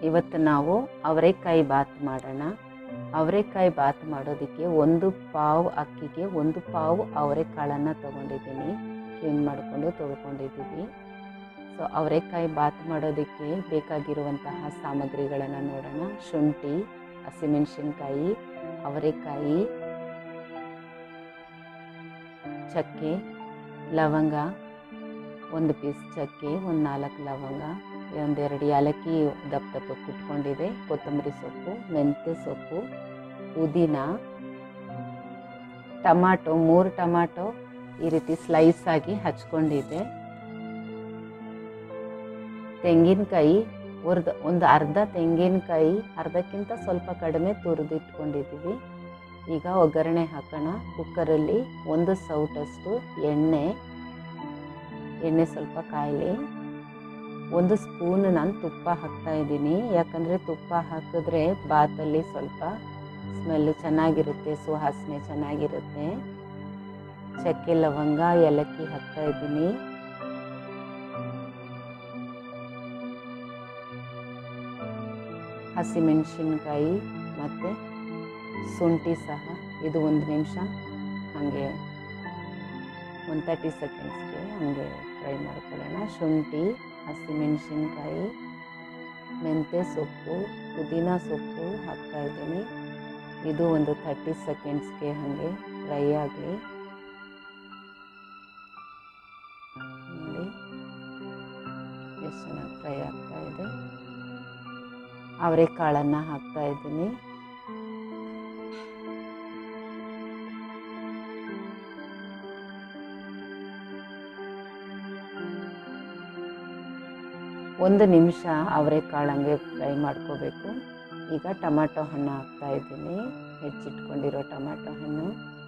ಇವತ್ತು ನಾವು ಅವರೆಕಾಯಿ ಬಾತ್ ಮಾಡೋಣ. ಅವರೆಕಾಯಿ ಬಾತ್ ಮಾಡೋದಕ್ಕೆ 1 ಪಾವು ಅಕ್ಕಿಗೆ 1 ಪಾವು ಅವರೆಕಾಳನ್ನು ತೊಗೊಂಡಿದ್ದೀನಿ. ಕ್ಲೀನ್ ಮಾಡಿಕೊಂಡು ತೊಳ್ಕೊಂಡಿದ್ದೀವಿ. ಸೊ ಅವರೆಕಾಯಿ ಬಾತ್ ಮಾಡೋದಕ್ಕೆ ಬೇಕಾಗಿರುವಂತಹ ಸಾಮಗ್ರಿಗಳನ್ನು ನೋಡೋಣ. ಶುಂಠಿ, ಹಸಿಮೆಣಸಿನ್ಕಾಯಿ, ಅವರೆಕಾಯಿ, ಚಕ್ಕೆ, ಲವಂಗ, 1 ಪೀಸ್ ಚಕ್ಕೆ, 4 ಲವಂಗ, 1-2 ಏಲಕ್ಕಿ ದಪ್ಪ ದಪ್ಪ ಕುಟ್ಕೊಂಡಿದೆ, ಕೊತ್ತಂಬರಿ ಸೊಪ್ಪು, ಮೆಂತ್ಯ ಸೊಪ್ಪು, ಪುದೀನ, ಟಮಾಟೊ 3 ಟಮಾಟೊ ಈ ರೀತಿ ಸ್ಲೈಸ್ ಆಗಿ ಹಚ್ಕೊಂಡಿದ್ದೆ, ತೆಂಗಿನಕಾಯಿ ಒಂದು ಅರ್ಧ ತೆಂಗಿನಕಾಯಿ, ಅರ್ಧಕ್ಕಿಂತ ಸ್ವಲ್ಪ ಕಡಿಮೆ ತುರಿದಿಟ್ಕೊಂಡಿದ್ದೀವಿ. ಈಗ ಒಗ್ಗರಣೆ ಹಾಕೋಣ. ಕುಕ್ಕರಲ್ಲಿ 1 ಸೌಟಷ್ಟು ಎಣ್ಣೆ ಸ್ವಲ್ಪ ಕಾಯಲಿ. 1 ಸ್ಪೂನ್ ನಾನು ತುಪ್ಪ ಹಾಕ್ತಾ ಇದ್ದೀನಿ. ಯಾಕಂದರೆ ತುಪ್ಪ ಹಾಕಿದ್ರೆ ಬಾತಲ್ಲಿ ಸ್ವಲ್ಪ ಸ್ಮೆಲ್ಲು ಚೆನ್ನಾಗಿರುತ್ತೆ, ಸುವಾಸನೆ ಚೆನ್ನಾಗಿರುತ್ತೆ. ಚಕ್ಕೆ, ಲವಂಗ, ಏಲಕ್ಕಿ ಹಾಕ್ತಾ ಇದ್ದೀನಿ. ಹಸಿಮೆಣಸಿನ್ಕಾಯಿ ಮತ್ತು ಶುಂಠಿ ಸಹ ಇದು 1 ನಿಮಿಷ ಹಾಗೆ 30 ಸೆಕೆಂಡ್ಸ್ಗೆ ಹಾಗೆ ಫ್ರೈ ಮಾಡ್ಕೊಳ್ಳೋಣ. ಶುಂಠಿ, ಹಸಿಮೆಣಸಿನ್ಕಾಯಿ, ಮೆಂತ್ಯ ಸೊಪ್ಪು, ಪುದೀನ ಸೊಪ್ಪು ಹಾಕ್ತಾ ಇದ್ದೀನಿ. ಇದು ಒಂದು 30 ಸೆಕೆಂಡ್ಸ್ಗೆ ಹಾಗೆ ಫ್ರೈ ಆಗಲಿ. ನೋಡಿ ಎಷ್ಟು ಚೆನ್ನಾಗಿ ಫ್ರೈ ಆಗ್ತಾ ಇದೆ. ಅವರೆಕಾಳನ್ನು ಹಾಕ್ತಾ ಇದ್ದೀನಿ. ಒಂದು ನಿಮಿಷ ಅವರೆಕಾಳಂಗೆ ಫ್ರೈ ಮಾಡ್ಕೋಬೇಕು. ಈಗ ಟೊಮಾಟೊ ಹಣ್ಣು ಹಾಕ್ತಾ ಇದ್ದೀನಿ, ಹೆಚ್ಚಿಟ್ಕೊಂಡಿರೋ ಟೊಮಾಟೊ ಹಣ್ಣು.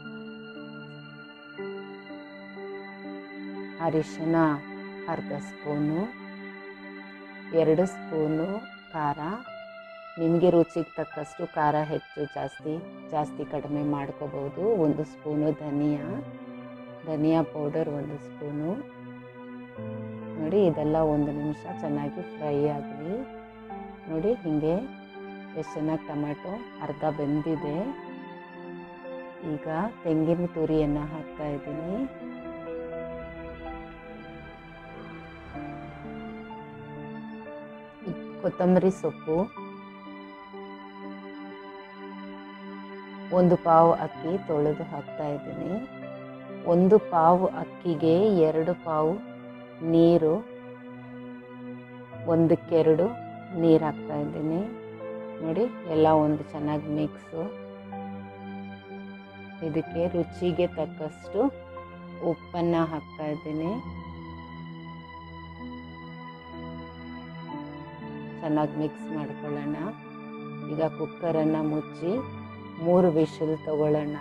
ಅರಿಶಿನ ಅರ್ಧ ಸ್ಪೂನು, 2 ಸ್ಪೂನು ಖಾರ. ನಿಮಗೆ ರುಚಿಗೆ ತಕ್ಕಷ್ಟು ಖಾರ ಹೆಚ್ಚು ಜಾಸ್ತಿ ಕಡಿಮೆ ಮಾಡ್ಕೋಬೋದು. 1 ಸ್ಪೂನು ಧನಿಯಾ ಪೌಡರ್ 1 ಸ್ಪೂನು. ನೋಡಿ ಇದೆಲ್ಲ 1 ನಿಮಿಷ ಚೆನ್ನಾಗಿ ಫ್ರೈ ಆಗಲಿ. ನೋಡಿ ಹೀಗೆ ಎಷ್ಟು ಚೆನ್ನಾಗಿ ಟೊಮ್ಯಾಟೊ ಅರ್ಧ ಬೆಂದಿದೆ. ಈಗ ತೆಂಗಿನ ತುರಿಯನ್ನು ಹಾಕ್ತಾ ಇದ್ದೀನಿ. ಕೊತ್ತಂಬರಿ ಸೊಪ್ಪು, 1 ಪಾವು ಅಕ್ಕಿ ತೊಳೆದು ಹಾಕ್ತಾ ಇದ್ದೀನಿ. 1 ಪಾವು ಅಕ್ಕಿಗೆ 2 ಪಾವು ನೀರು, 1ಕ್ಕೆ 2 ನೀರು ಹಾಕ್ತಾ ಇದ್ದೀನಿ. ನೋಡಿ ಎಲ್ಲ ಒಂದು ಚೆನ್ನಾಗಿ ಮಿಕ್ಸು. ಇದಕ್ಕೆ ರುಚಿಗೆ ತಕ್ಕಷ್ಟು ಉಪ್ಪನ್ನು ಹಾಕ್ತಾ ಇದ್ದೀನಿ. ಚೆನ್ನಾಗಿ ಮಿಕ್ಸ್ ಮಾಡ್ಕೊಳ್ಳೋಣ. ಈಗ ಕುಕ್ಕರನ್ನು ಮುಚ್ಚಿ 3 ವಿಷಲ್ ತಗೊಳ್ಳೋಣ.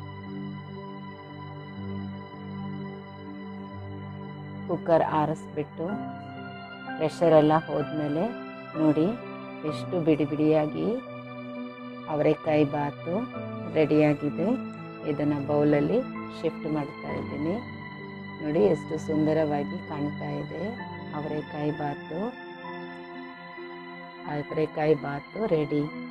ಕುಕ್ಕರ್ ಆರಿಸ್ಬಿಟ್ಟು ಪ್ರೆಷರೆಲ್ಲ ಹೋದ್ಮೇಲೆ ನೋಡಿ ಎಷ್ಟು ಬಿಡಿ ಬಿಡಿಯಾಗಿ ಅವರೆಕಾಯಿ ಬಾತು ರೆಡಿಯಾಗಿದೆ. ಇದನ್ನು ಬೌಲಲ್ಲಿ ಶಿಫ್ಟ್ ಮಾಡ್ತಾ ಇದ್ದೀನಿ. ನೋಡಿ ಎಷ್ಟು ಸುಂದರವಾಗಿ ಕಾಣ್ತಾ ಇದೆ ಅವರೆಕಾಯಿ ಬಾತು ರೆಡಿ.